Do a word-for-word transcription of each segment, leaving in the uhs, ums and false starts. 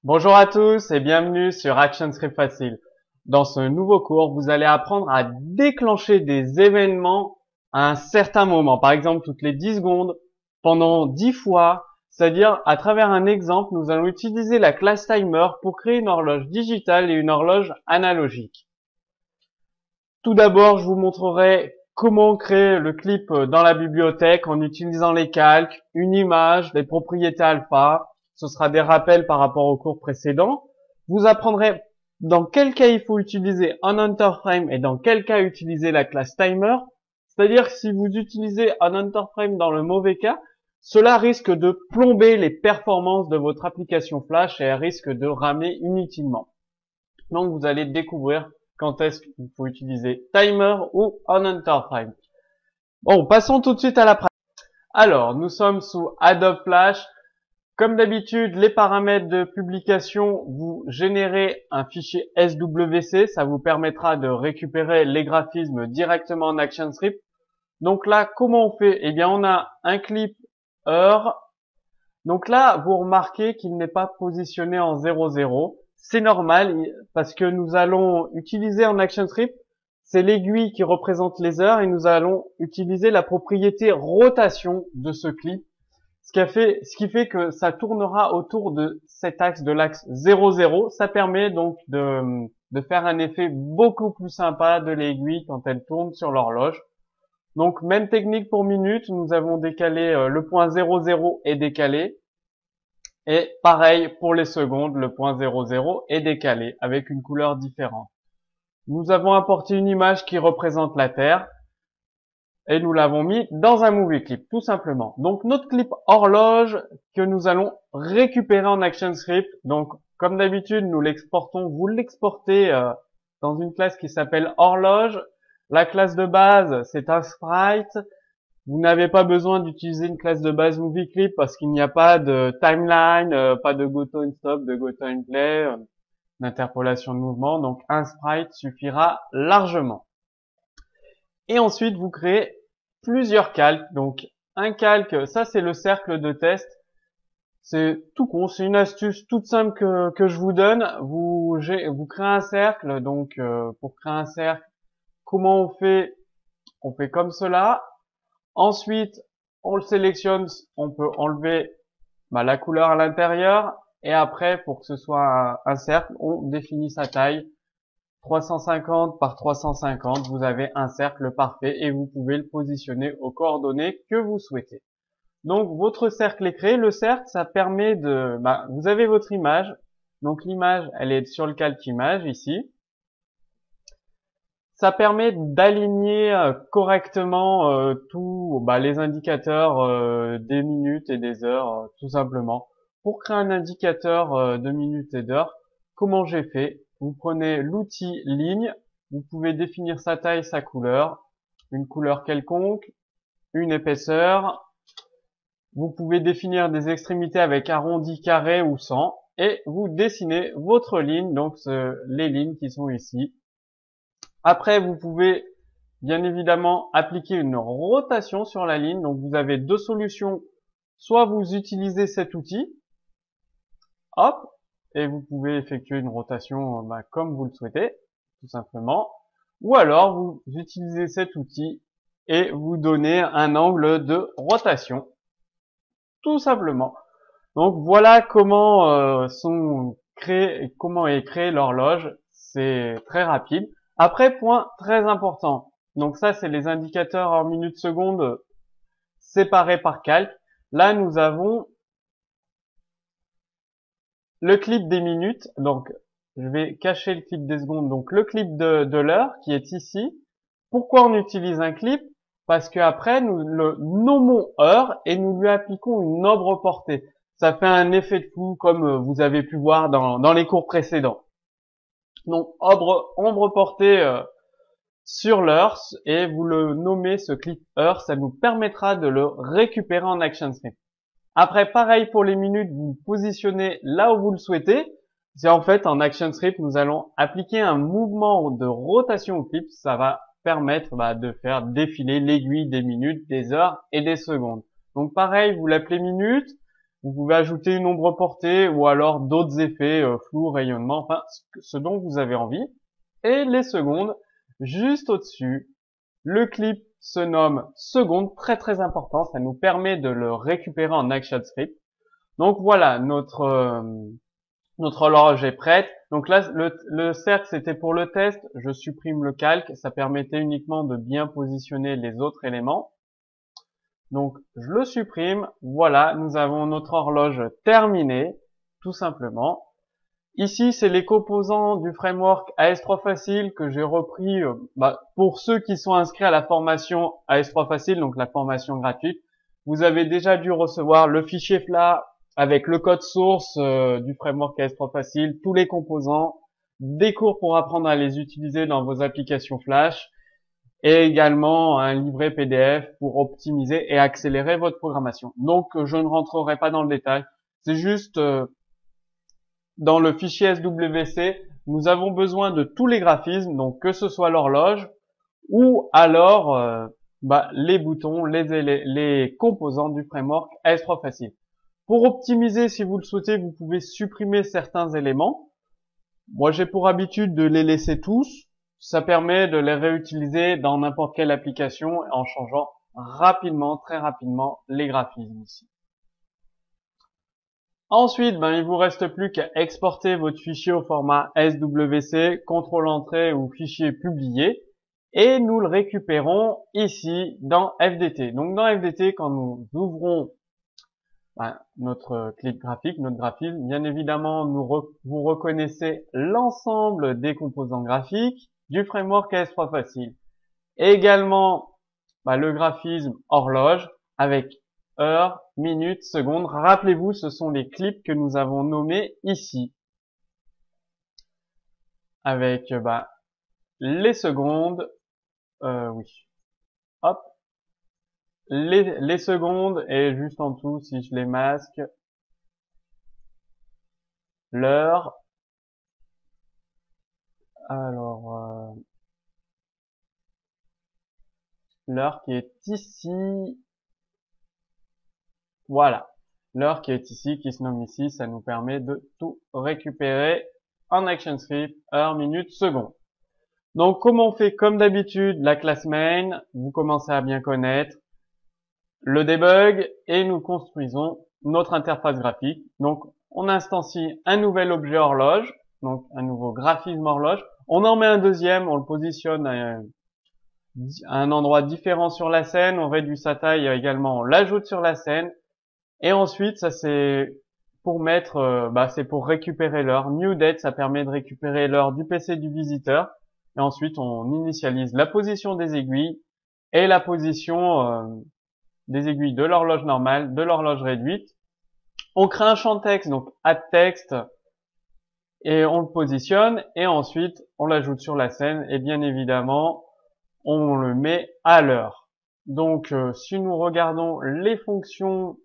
Bonjour à tous et bienvenue sur ActionScript Facile. Dans ce nouveau cours, vous allez apprendre à déclencher des événements à un certain moment. Par exemple, toutes les dix secondes, pendant dix fois. C'est-à-dire, à travers un exemple, nous allons utiliser la classe timer pour créer une horloge digitale et une horloge analogique. Tout d'abord, je vous montrerai comment créer le clip dans la bibliothèque en utilisant les calques, une image, les propriétés alpha. Ce sera des rappels par rapport au cours précédent. Vous apprendrez dans quel cas il faut utiliser un enterframe et dans quel cas utiliser la classe timer. C'est-à-dire que si vous utilisez un enterframe dans le mauvais cas, cela risque de plomber les performances de votre application Flash et elle risque de ramer inutilement. Donc vous allez découvrir quand est-ce qu'il faut utiliser timer ou un enterframe. Bon, passons tout de suite à la pratique. Alors, nous sommes sous Adobe Flash. Comme d'habitude, les paramètres de publication, vous générez un fichier S W C, ça vous permettra de récupérer les graphismes directement en ActionScript. Donc là, comment on fait? Eh bien, on a un clip heure. Donc là, vous remarquez qu'il n'est pas positionné en zéro zéro. C'est normal parce que nous allons utiliser en ActionScript, c'est l'aiguille qui représente les heures et nous allons utiliser la propriété rotation de ce clip. Ce qui, a fait, ce qui fait que ça tournera autour de cet axe, de l'axe zéro zéro. Ça permet donc de, de faire un effet beaucoup plus sympa de l'aiguille quand elle tourne sur l'horloge. Donc, même technique pour minute. Nous avons décalé euh, le point zéro zéro est décalé. Et pareil pour les secondes, le point zéro zéro est décalé avec une couleur différente. Nous avons apporté une image qui représente la Terre. Et nous l'avons mis dans un movie clip, tout simplement. Donc, notre clip horloge que nous allons récupérer en ActionScript. Donc, comme d'habitude, nous l'exportons. Vous l'exportez euh, dans une classe qui s'appelle horloge. La classe de base, c'est un sprite. Vous n'avez pas besoin d'utiliser une classe de base movie clip parce qu'il n'y a pas de timeline, euh, pas de go to stop, de go to play, euh, d'interpolation de mouvement. Donc, un sprite suffira largement. Et ensuite, vous créez plusieurs calques. Donc, un calque, ça c'est le cercle de test. C'est tout con, c'est une astuce toute simple que, que je vous donne. Vous, vous créez un cercle. Donc, euh, pour créer un cercle, comment on fait? On fait comme cela. Ensuite, on le sélectionne. On peut enlever bah, la couleur à l'intérieur. Et après, pour que ce soit un, un cercle, on définit sa taille. trois cent cinquante par trois cent cinquante, vous avez un cercle parfait et vous pouvez le positionner aux coordonnées que vous souhaitez. Donc votre cercle est créé. Le cercle, ça permet de, bah, vous avez votre image. Donc l'image, elle est sur le calque image ici. Ça permet d'aligner euh, correctement euh, tous bah, les indicateurs euh, des minutes et des heures, euh, tout simplement. Pour créer un indicateur euh, de minutes et d'heures, comment j'ai fait? Vous prenez l'outil ligne, vous pouvez définir sa taille, sa couleur, une couleur quelconque, une épaisseur. Vous pouvez définir des extrémités avec arrondi, carré ou sans, et vous dessinez votre ligne, donc ce, les lignes qui sont ici. Après, vous pouvez bien évidemment appliquer une rotation sur la ligne. Donc vous avez deux solutions. Soit vous utilisez cet outil, hop, et vous pouvez effectuer une rotation bah, comme vous le souhaitez, tout simplement. Ou alors vous utilisez cet outil et vous donnez un angle de rotation, tout simplement. Donc voilà comment euh, sont créés, comment est créée l'horloge. C'est très rapide. Après, point très important. Donc ça, c'est les indicateurs en minutes secondes séparés par calque. Là, nous avons le clip des minutes. Donc, je vais cacher le clip des secondes. Donc, le clip de, de l'heure qui est ici. Pourquoi on utilise un clip? Parce que après, nous le nommons heure et nous lui appliquons une ombre portée. Ça fait un effet de flou comme vous avez pu voir dans, dans les cours précédents. Donc, ombre, ombre portée euh, sur l'heure et vous le nommez ce clip heure, ça nous permettra de le récupérer en ActionScript. Après, pareil pour les minutes, vous positionnez là où vous le souhaitez. C'est en fait en ActionScript, nous allons appliquer un mouvement de rotation au clip. Ça va permettre bah, de faire défiler l'aiguille des minutes, des heures et des secondes. Donc pareil, vous l'appelez minute, Vous pouvez ajouter une ombre portée ou alors d'autres effets, euh, flou, rayonnement, enfin ce, ce dont vous avez envie. Et les secondes, juste au-dessus, le clip se nomme seconde, très très important, ça nous permet de le récupérer en ActionScript. Donc voilà, notre euh, notre horloge est prête. Donc là, le, le cercle c'était pour le test, je supprime le calque, ça permettait uniquement de bien positionner les autres éléments. Donc je le supprime, voilà, nous avons notre horloge terminée, tout simplement. Ici, c'est les composants du framework A S trois Facile que j'ai repris euh, bah, pour ceux qui sont inscrits à la formation A S trois Facile, donc la formation gratuite. Vous avez déjà dû recevoir le fichier F L A avec le code source euh, du framework A S trois Facile, tous les composants, des cours pour apprendre à les utiliser dans vos applications Flash, et également un livret P D F pour optimiser et accélérer votre programmation. Donc, je ne rentrerai pas dans le détail. C'est juste... Euh, dans le fichier S W C, nous avons besoin de tous les graphismes, donc que ce soit l'horloge ou alors euh, bah, les boutons, les, les, les composants du framework A S trois Facile. Pour optimiser, si vous le souhaitez, vous pouvez supprimer certains éléments. Moi, j'ai pour habitude de les laisser tous. Ça permet de les réutiliser dans n'importe quelle application en changeant rapidement, très rapidement, les graphismes ici. Ensuite, ben, il vous reste plus qu'à exporter votre fichier au format S W C, contrôle entrée ou fichier publié, et nous le récupérons ici dans F D T. Donc dans F D T, quand nous ouvrons ben, notre clip graphique, notre graphisme, bien évidemment, nous re vous reconnaissez l'ensemble des composants graphiques du framework A S trois Facile. Et également ben, le graphisme horloge avec heure, minute, seconde. Rappelez-vous, ce sont les clips que nous avons nommés ici. Avec bah, les secondes, euh, oui, hop, les, les secondes et juste en dessous, si je les masque, l'heure. Alors, euh, l'heure qui est ici. Voilà. L'heure qui est ici, qui se nomme ici, ça nous permet de tout récupérer en ActionScript, heure, minute, seconde. Donc, comment on fait? Comme d'habitude, la classe main, vous commencez à bien connaître, le debug, et nous construisons notre interface graphique. Donc, on instancie un nouvel objet horloge, donc un nouveau graphisme horloge. On en met un deuxième, on le positionne à un endroit différent sur la scène, on réduit sa taille également, on l'ajoute sur la scène. Et ensuite, ça c'est pour mettre, euh, bah, c'est pour récupérer l'heure. New date, ça permet de récupérer l'heure du P C du visiteur. Et ensuite, on initialise la position des aiguilles et la position euh, des aiguilles de l'horloge normale, de l'horloge réduite. On crée un champ texte, donc add text, et on le positionne. Et ensuite, on l'ajoute sur la scène. Et bien évidemment, on le met à l'heure. Donc, euh, si nous regardons les fonctions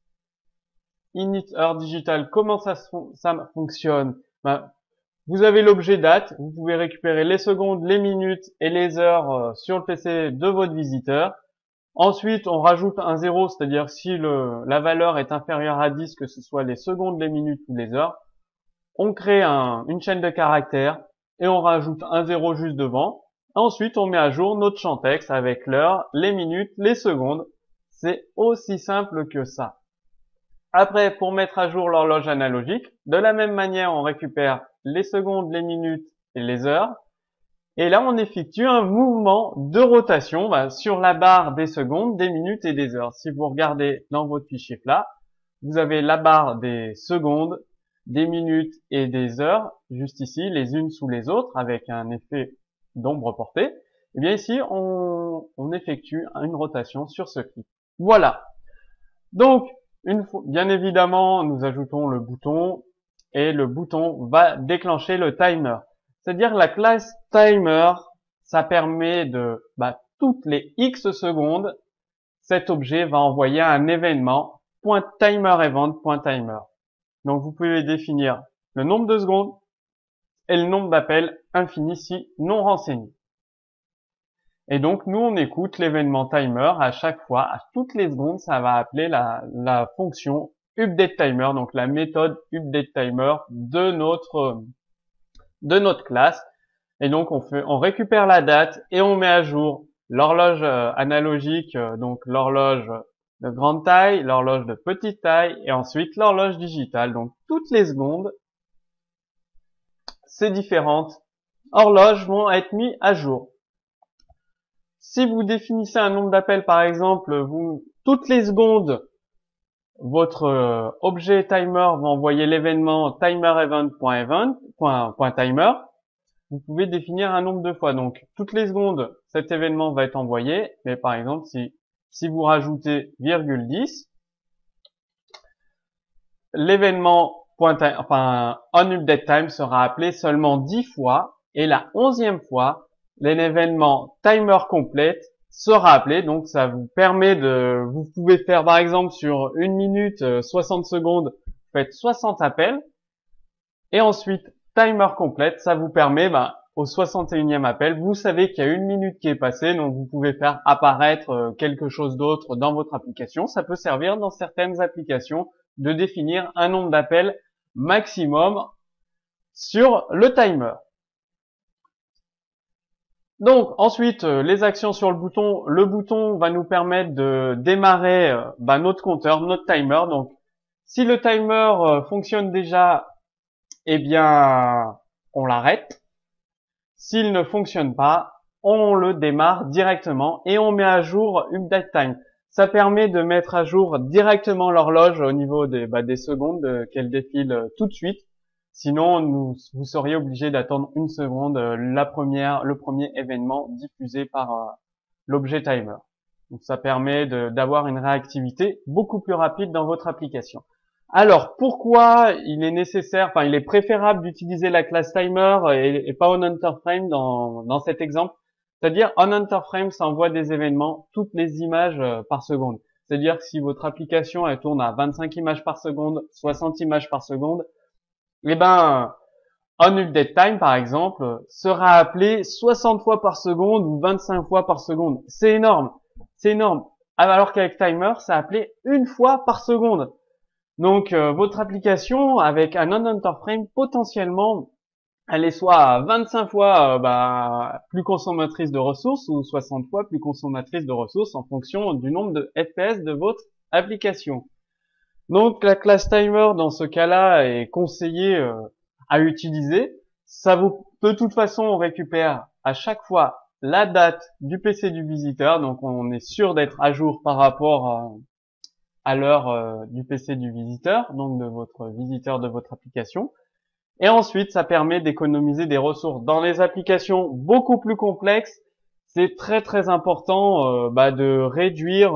init heure digital, comment ça, ça fonctionne? Ben, vous avez l'objet date, vous pouvez récupérer les secondes, les minutes et les heures euh, sur le P C de votre visiteur. Ensuite, on rajoute un zéro, c'est-à-dire si le, la valeur est inférieure à dix, que ce soit les secondes, les minutes ou les heures. On crée un, une chaîne de caractères et on rajoute un zéro juste devant. Ensuite, on met à jour notre champ texte avec l'heure, les minutes, les secondes. C'est aussi simple que ça. Après, pour mettre à jour l'horloge analogique, de la même manière, on récupère les secondes, les minutes et les heures. Et là, on effectue un mouvement de rotation bah, sur la barre des secondes, des minutes et des heures. Si vous regardez dans votre fichier F L A, vous avez la barre des secondes, des minutes et des heures, juste ici, les unes sous les autres, avec un effet d'ombre portée. Et bien ici, on, on effectue une rotation sur ce clip. Voilà. Donc, une fois, bien évidemment, nous ajoutons le bouton et le bouton va déclencher le timer. C'est-à-dire la classe timer, ça permet de, bah, toutes les X secondes, cet objet va envoyer un événement .timerEvent.timer. Donc vous pouvez définir le nombre de secondes et le nombre d'appels infini si non renseignés. Et donc, nous, on écoute l'événement timer à chaque fois, à toutes les secondes, ça va appeler la, la fonction update timer, donc la méthode update timer de notre de notre classe. Et donc on fait, on récupère la date et on met à jour l'horloge euh, analogique, euh, donc l'horloge de grande taille, l'horloge de petite taille et ensuite l'horloge digitale. Donc toutes les secondes, ces différentes horloges vont être mises à jour. Si vous définissez un nombre d'appels, par exemple, vous toutes les secondes, votre euh, objet timer va envoyer l'événement timerEvent.event.timer. Vous pouvez définir un nombre de fois. Donc, toutes les secondes, cet événement va être envoyé. Mais par exemple, si, si vous rajoutez virgule dix, l'événement enfin, onUpdateTime sera appelé seulement dix fois. Et la onzième fois, l'événement timerComplete sera appelé. Donc, ça vous permet de, vous pouvez faire par exemple sur une minute, soixante secondes, vous faites soixante appels. Et ensuite, timer complète, ça vous permet, bah, au soixante et unième appel, vous savez qu'il y a une minute qui est passée, donc vous pouvez faire apparaître quelque chose d'autre dans votre application. Ça peut servir dans certaines applications de définir un nombre d'appels maximum sur le timer. Donc ensuite, les actions sur le bouton. Le bouton va nous permettre de démarrer bah, notre compteur, notre timer. Donc si le timer fonctionne déjà, eh bien, on l'arrête. S'il ne fonctionne pas, on le démarre directement et on met à jour Update Time. Ça permet de mettre à jour directement l'horloge au niveau des, bah, des secondes, euh, qu'elle défile euh, tout de suite. Sinon, nous, vous seriez obligé d'attendre une seconde euh, la première, le premier événement diffusé par euh, l'objet timer. Donc, ça permet d'avoir une réactivité beaucoup plus rapide dans votre application. Alors, pourquoi il est nécessaire, enfin, il est préférable d'utiliser la classe timer et, et pas onHunterFrame dans, dans cet exemple? C'est-à-dire, onHunterFrame, ça envoie des événements, toutes les images euh, par seconde. C'est-à-dire que si votre application, elle tourne à vingt-cinq images par seconde, soixante images par seconde, eh ben, onUpdateTime, par exemple, sera appelé soixante fois par seconde ou vingt-cinq fois par seconde. C'est énorme. C'est énorme. Alors qu'avec Timer, c'est appelé une fois par seconde. Donc, euh, votre application, avec un onHunterFrame, potentiellement, elle est soit à vingt-cinq fois euh, bah, plus consommatrice de ressources ou soixante fois plus consommatrice de ressources en fonction du nombre de F P S de votre application. Donc, la classe timer, dans ce cas-là, est conseillée euh, à utiliser. Ça vous, de toute façon, on récupère à chaque fois la date du P C du visiteur. Donc, on est sûr d'être à jour par rapport à, à l'heure euh, du P C du visiteur, donc de votre visiteur de votre application. Et ensuite, ça permet d'économiser des ressources. Dans les applications beaucoup plus complexes, c'est très très important euh, bah, de réduire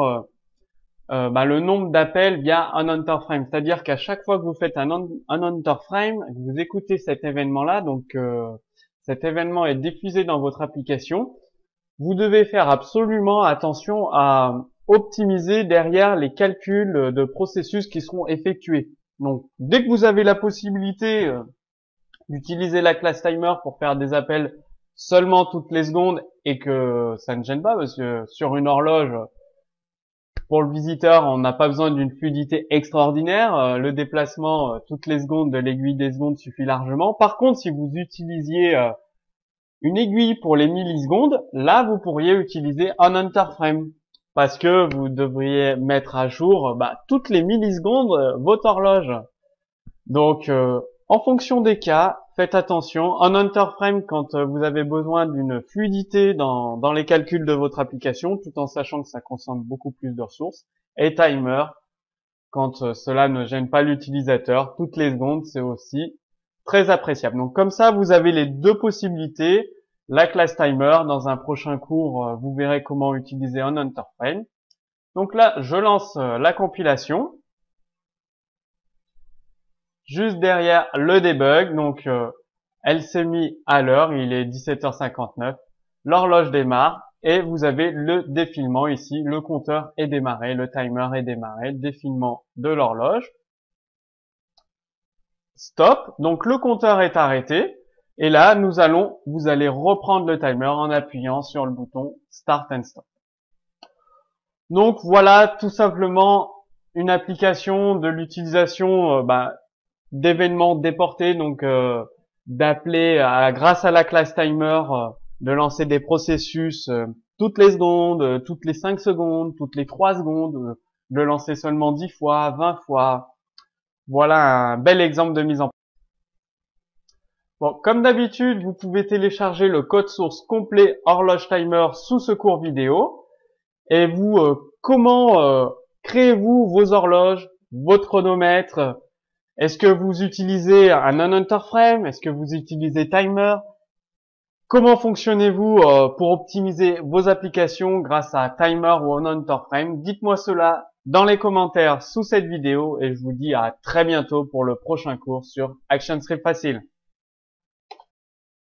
euh, bah, le nombre d'appels via un onHunterFrame. C'est-à-dire qu'à chaque fois que vous faites un, un onHunterFrame, vous écoutez cet événement-là, donc euh, cet événement est diffusé dans votre application, vous devez faire absolument attention à optimiser derrière les calculs de processus qui seront effectués. Donc, dès que vous avez la possibilité euh, d'utiliser la classe timer pour faire des appels seulement toutes les secondes et que ça ne gêne pas, parce que sur une horloge, pour le visiteur, on n'a pas besoin d'une fluidité extraordinaire. Le déplacement toutes les secondes de l'aiguille des secondes suffit largement. Par contre, si vous utilisiez une aiguille pour les millisecondes, là, vous pourriez utiliser un onHunterFrame, parce que vous devriez mettre à jour bah, toutes les millisecondes votre horloge. Donc, euh, en fonction des cas, faites attention. onHunterFrame, quand vous avez besoin d'une fluidité dans, dans les calculs de votre application, tout en sachant que ça consomme beaucoup plus de ressources. Et Timer, quand cela ne gêne pas l'utilisateur, toutes les secondes, c'est aussi très appréciable. Donc comme ça, vous avez les deux possibilités. La classe Timer, dans un prochain cours, vous verrez comment utiliser onHunterFrame. Donc là, je lance la compilation. Juste derrière le debug, donc euh, elle s'est mise à l'heure, il est dix-sept heures cinquante-neuf, l'horloge démarre et vous avez le défilement ici, le compteur est démarré, le timer est démarré, défilement de l'horloge. Stop, donc le compteur est arrêté et là nous allons, vous allez reprendre le timer en appuyant sur le bouton Start and Stop. Donc voilà tout simplement une application, de l'utilisation euh, bah, d'événements déportés, donc euh, d'appeler à, grâce à la class timer, euh, de lancer des processus euh, toutes les secondes, euh, toutes les cinq secondes, toutes les trois secondes, euh, de le lancer seulement dix fois, vingt fois. Voilà un bel exemple de mise en place. Bon, comme d'habitude, vous pouvez télécharger le code source complet horloge timer sous ce cours vidéo. Et vous, euh, comment euh, créez-vous vos horloges, votre chronomètre? Est-ce que vous utilisez un on-hunter frame? Est-ce que vous utilisez timer? Comment fonctionnez-vous euh, pour optimiser vos applications grâce à timer ou on-hunter frame? Dites-moi cela dans les commentaires sous cette vidéo et je vous dis à très bientôt pour le prochain cours sur ActionScript Facile.